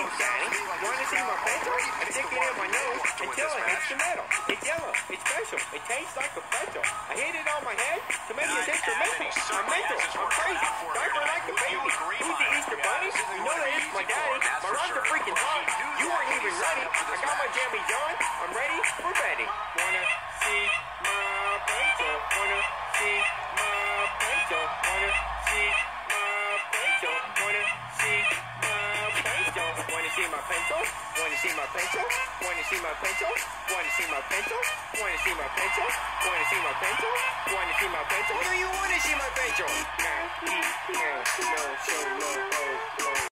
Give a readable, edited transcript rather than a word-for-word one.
Daddy. Wanna see my pencil? I stick it in my nose until it hits the metal. It's yellow. It's special. It tastes like a pretzel. I hit it on my head to make it instrumental. I'm mental. I'm crazy. Diaper like a baby. Who's the Easter Bunny? You know that it's my daddy. My rhymes are freaking hot. You weren't even ready. I got my jammies on. I'm ready for Betty. Wanna see my pencil? Wanna see my pencil? Wanna see my pencil? Wanna see my pencil? Wanna see my pencil? Wanna see my pencil? Wanna see my pencil? Wanna see my pencil? Wanna see my pencil? Wanna see my pencil? Wanna see my pencil? Do you wanna see my pencil? Nah, no, so no, oh, oh.